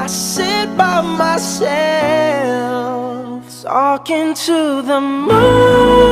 I sit by myself, talking to the moon.